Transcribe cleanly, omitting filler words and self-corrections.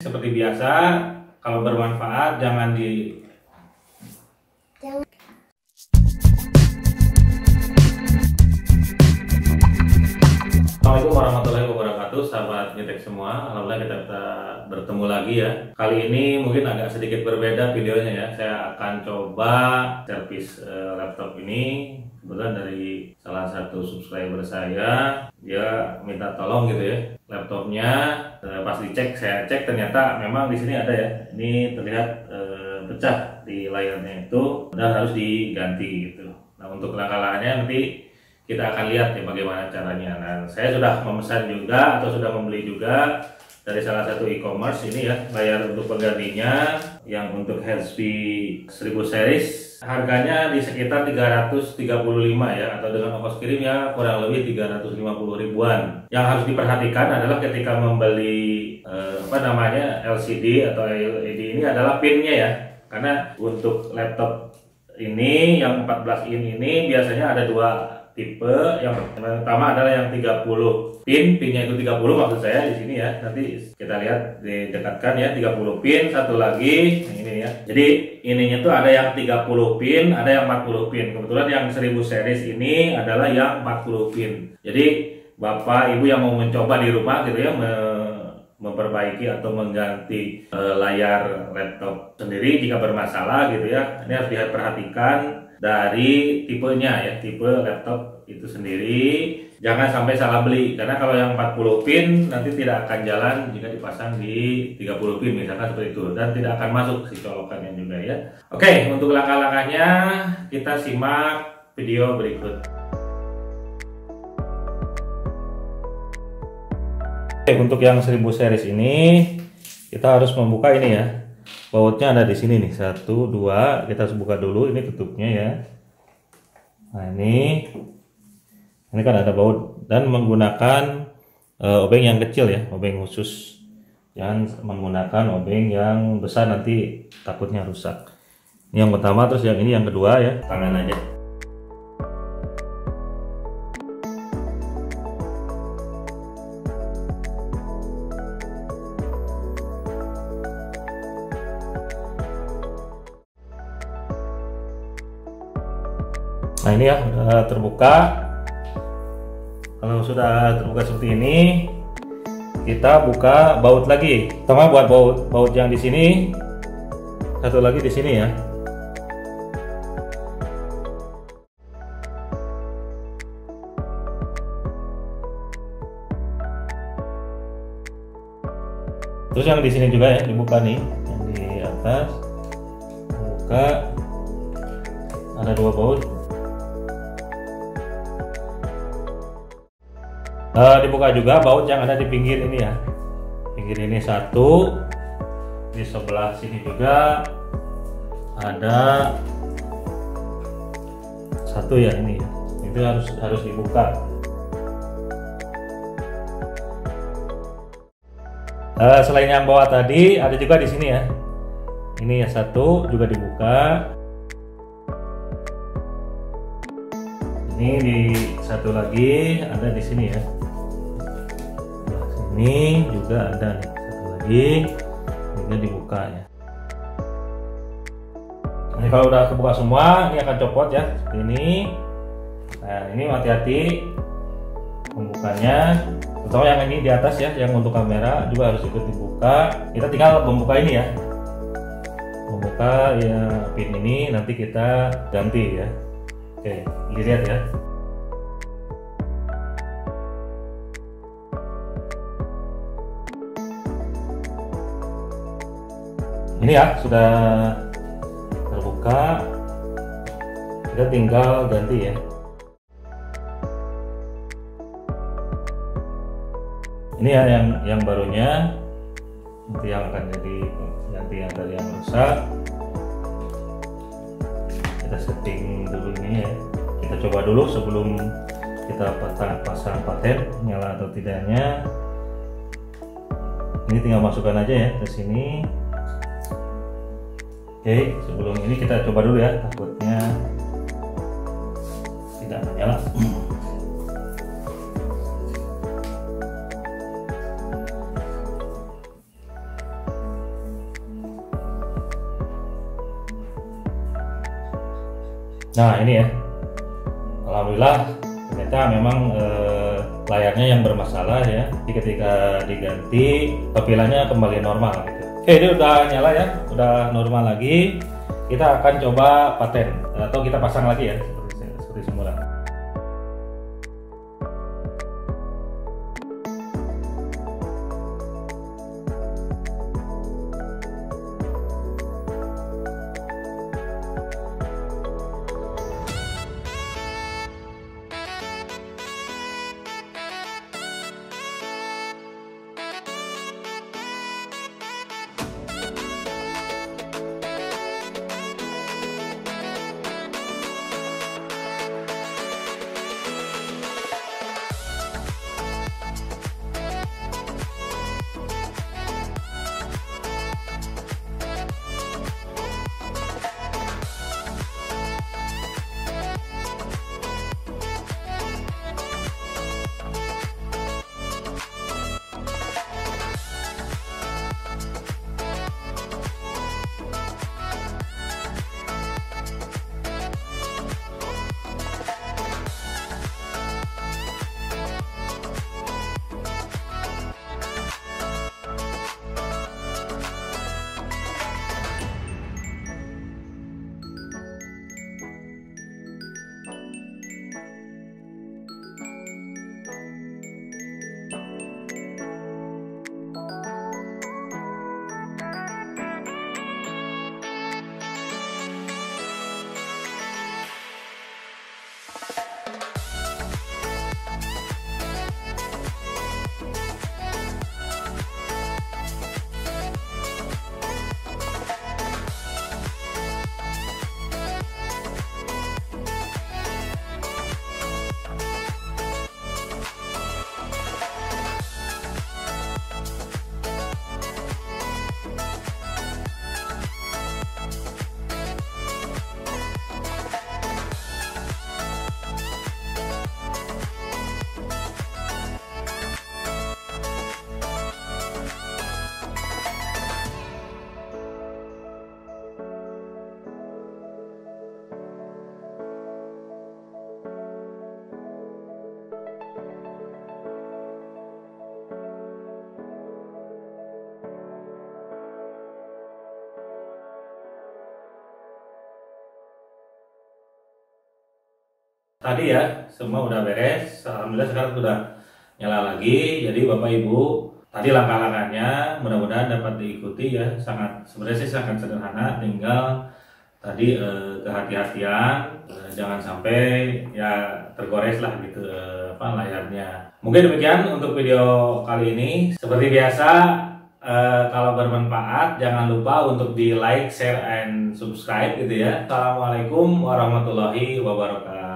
Seperti biasa, kalau bermanfaat jangan di Assalamualaikum warahmatullahi wabarakatuh, sahabat Ngetek semua. Alhamdulillah kita bertemu lagi ya. Kali ini mungkin agak sedikit berbeda videonya ya. Saya akan coba servis laptop ini. Kebetulan dari salah satu subscriber saya, dia minta tolong gitu ya. Laptopnya pas dicek, saya cek ternyata memang di sini ada ya. Ini terlihat pecah di layarnya itu dan harus diganti gitu. Nah, untuk langkah-langkahnya nanti kita akan lihat ya bagaimana caranya. Nah, saya sudah memesan juga atau sudah membeli juga dari salah satu e-commerce ini ya, layar untuk penggantinya yang untuk HP 1000 series harganya di sekitar 335 ya, atau dengan ongkos kirim ya kurang lebih 350 ribuan. Yang harus diperhatikan adalah ketika membeli LCD atau LED ini adalah pinnya ya, karena untuk laptop ini yang 14 in ini biasanya ada dua tipe. Yang pertama adalah yang 30 pinnya itu 30 maksud saya di sini ya. Nanti kita lihat didekatkan ya, 30 pin. Satu lagi ini ya. Jadi ininya tuh ada yang 30 pin, ada yang 40 pin. Kebetulan yang 1000 series ini adalah yang 40 pin. Jadi Bapak Ibu yang mau mencoba di rumah gitu ya, memperbaiki atau mengganti layar laptop sendiri jika bermasalah gitu ya, ini harus diperhatikan dari tipenya ya, tipe laptop itu sendiri. Jangan sampai salah beli, karena kalau yang 40 pin nanti tidak akan jalan jika dipasang di 30 pin misalkan seperti itu, dan tidak akan masuk si colokannya juga ya. Oke, untuk langkah-langkahnya kita simak video berikut. Oke, untuk yang 1000 series ini kita harus membuka ini ya. Bautnya ada di sini nih, 1, 2. Kita harus buka dulu, ini tutupnya ya. Nah ini kan ada baut, dan menggunakan obeng yang kecil ya, obeng khusus. Jangan menggunakan obeng yang besar, nanti takutnya rusak. Ini yang pertama, terus yang ini yang kedua ya, tangan aja. Nah ini ya terbuka. Kalau sudah terbuka seperti ini, kita buka baut lagi. Pertama buat baut yang di sini, satu lagi di sini ya. Terus yang di sini juga ya dibuka nih, yang di atas buka, ada dua baut. Dibuka juga baut yang ada di pinggir ini ya, pinggir ini satu, di sebelah sini juga ada satu ya, ini ya, itu harus dibuka. Selain yang bawah tadi ada juga di sini ya, ini ya satu juga dibuka. Ini di satu lagi ada di sini ya. Ini juga ada nih, satu lagi juga dibuka ya. Ini kalau udah kebuka semua, ini akan copot ya seperti ini. Nah ini hati-hati pembukanya, terutama yang ini di atas ya, yang untuk kamera juga harus ikut dibuka. Kita tinggal membuka ini ya, membuka ya pin ini, nanti kita ganti ya. Oke, dilihat ya. Ini ya sudah terbuka, kita tinggal ganti ya. Ini ya yang barunya, nanti yang akan jadi ganti yang tadi yang rusak. Kita setting dulu ini ya, kita coba dulu sebelum kita pasang paten nyala atau tidaknya. Ini tinggal masukkan aja ya ke sini. Oke, sebelum ini kita coba dulu ya, takutnya tidak menyala. Nah ini ya, alhamdulillah ternyata memang layarnya yang bermasalah ya. Jadi ketika diganti tampilannya kembali normal gitu. Oke, ini udah nyala ya, udah normal lagi. Kita akan coba paten atau kita pasang lagi ya seperti semula. Tadi ya semua udah beres, alhamdulillah sekarang sudah nyala lagi. Jadi Bapak Ibu, tadi langkah-langkahnya mudah-mudahan dapat diikuti ya. Sebenarnya sih sangat sederhana, tinggal tadi kehati-hatian, jangan sampai ya tergores lah gitu layarnya. Mungkin demikian untuk video kali ini. Seperti biasa, kalau bermanfaat jangan lupa untuk di like, share, and subscribe gitu ya. Assalamualaikum warahmatullahi wabarakatuh.